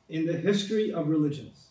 in the history of religions,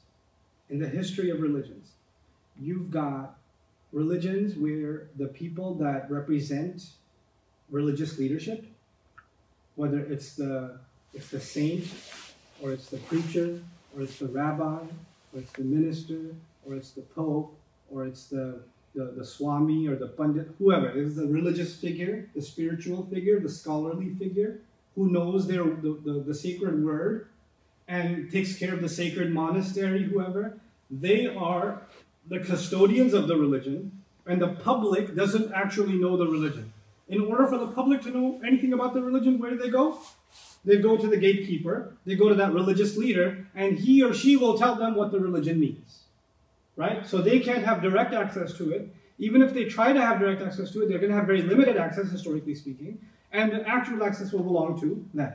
you've got religions where the people that represent religious leadership, whether it's the saint, or it's the preacher, or it's the rabbi, or it's the minister, or it's the pope, or it's the swami or the pandit, whoever. It is the religious figure, the spiritual figure, the scholarly figure, who knows the sacred word and takes care of the sacred monastery, whoever. They are the custodians of the religion, and the public doesn't actually know the religion. In order for the public to know anything about the religion, where do they go? They go to the gatekeeper, they go to that religious leader, and he or she will tell them what the religion means. Right? So they can't have direct access to it. Even if they try to have direct access to it, they're going to have very limited access, historically speaking, and the actual access will belong to them.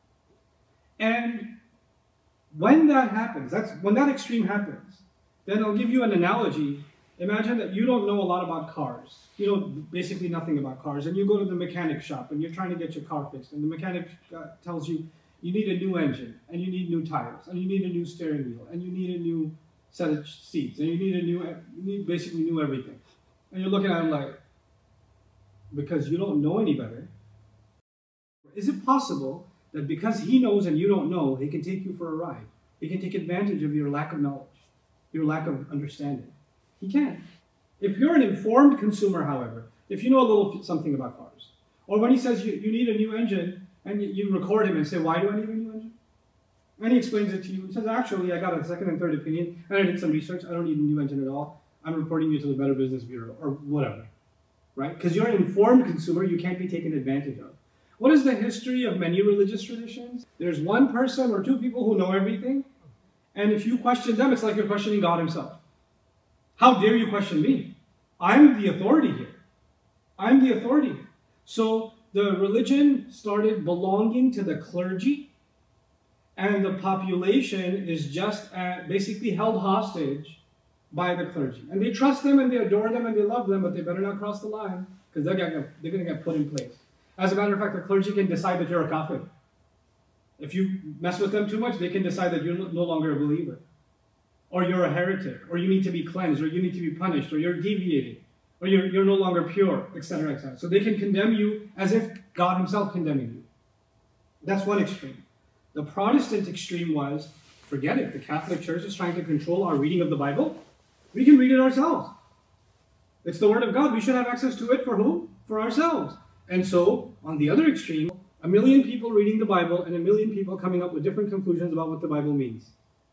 And when that happens, when that extreme happens, then I'll give you an analogy. Imagine that you don't know a lot about cars. You know basically nothing about cars, and you go to the mechanic shop and you're trying to get your car fixed, and the mechanic tells you you need a new engine, and you need new tires, and you need a new steering wheel, and you need a new set of seats, and you need basically new everything. And you're looking at him like, because you don't know any better, is it possible that because he knows and you don't know, he can take you for a ride? He can take advantage of your lack of knowledge, your lack of understanding. He can. If you're an informed consumer, however, if you know a little something about cars, or when he says you need a new engine, and you record him and say, why do I need a new engine? And he explains it to you. He says, actually, I got a second and third opinion, and I did some research. I don't need a new engine at all. I'm reporting you to the Better Business Bureau, or whatever. Right? Because you're an informed consumer, you can't be taken advantage of. What is the history of many religious traditions? There's one person or two people who know everything, and if you question them, it's like you're questioning God himself. How dare you question me? I'm the authority here. I'm the authority. So the religion started belonging to the clergy, and the population is just basically held hostage by the clergy. And they trust them, and they adore them, and they love them, but they better not cross the line, because they're going to get put in place. As a matter of fact, the clergy can decide that you're a kafir. If you mess with them too much, they can decide that you're no longer a believer, or you're a heretic, or you need to be cleansed, or you need to be punished, or you're deviating, or you're no longer pure, etc., etc. So they can condemn you as if God himself condemning you. That's one extreme. The Protestant extreme was, forget it, the Catholic Church is trying to control our reading of the Bible. We can read it ourselves. It's the Word of God. We should have access to it for who? For ourselves. And so, on the other extreme, 1 million people reading the Bible and 1 million people coming up with different conclusions about what the Bible means.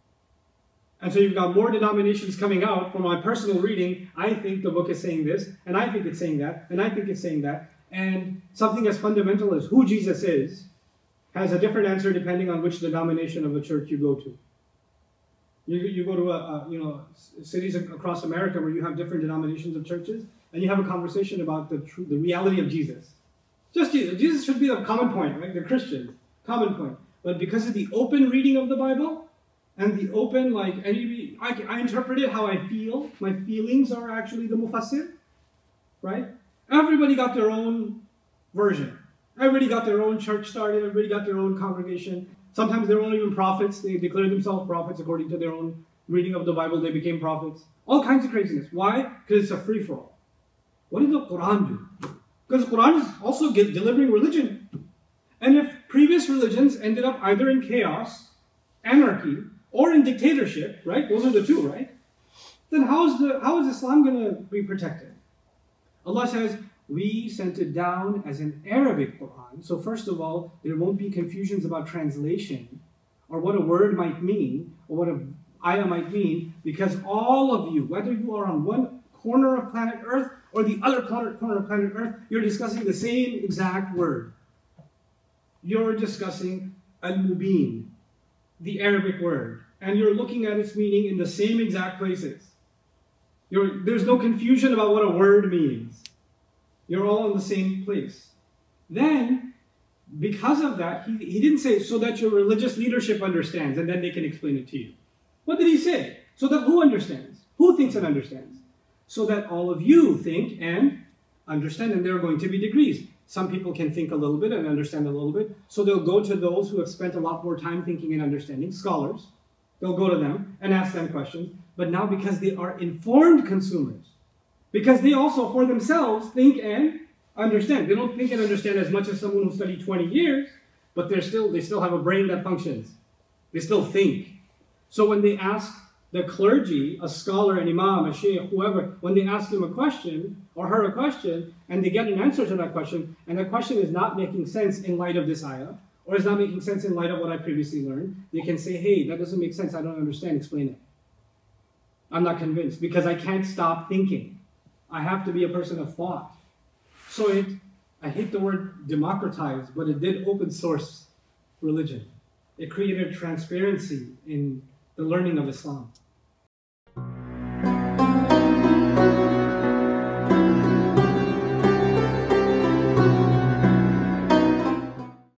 And so you've got more denominations coming out. From my personal reading, I think the book is saying this, and I think it's saying that, and I think it's saying that. And something as fundamental as who Jesus is has a different answer depending on which denomination of the church you go to. You go to cities across America where you have different denominations of churches, and you have a conversation about the reality of Jesus. Just Jesus. Jesus should be the common point, right? The Christians, common point. But because of the open reading of the Bible, and the open, I interpret it how I feel. My feelings are actually the mufassir, right? Everybody got their own version. Everybody got their own church started. Everybody got their own congregation. Sometimes they weren't even prophets. They declared themselves prophets according to their own reading of the Bible. They became prophets. All kinds of craziness. Why? Because it's a free-for-all. What did the Quran do? Because the Quran is also delivering religion. And if previous religions ended up either in chaos, anarchy, or in dictatorship, right? Those are the two, right? Then how is Islam going to be protected? Allah says, we sent it down as an Arabic Quran. So first of all, there won't be confusions about translation, or what a word might mean, or what an ayah might mean, because all of you, whether you are on one corner of planet Earth or the other corner of planet Earth, you're discussing the same exact word. You're discussing al-mubin, the Arabic word, and you're looking at its meaning in the same exact places. There's no confusion about what a word means. You're all in the same place. Then, because of that, he didn't say so that your religious leadership understands and then they can explain it to you. What did he say? So that who understands? Who thinks and understands? So that all of you think and understand, and there are going to be degrees. some people can think a little bit and understand a little bit. So they'll go to those who have spent a lot more time thinking and understanding, scholars. They'll go to them and ask them questions. But now because they are informed consumers, because they also for themselves think and understand. They don't think and understand as much as someone who studied 20 years, but they still have a brain that functions. They still think. So when they ask the clergy, a scholar, an imam, a sheikh, whoever, when they ask him a question or her a question, and they get an answer to that question, and that question is not making sense in light of this ayah, or is not making sense in light of what I previously learned, they can say, hey, that doesn't make sense, I don't understand, explain it. I'm not convinced, because I can't stop thinking. I have to be a person of thought. So I hate the word democratize, but it did open source religion. It created transparency in the learning of Islam.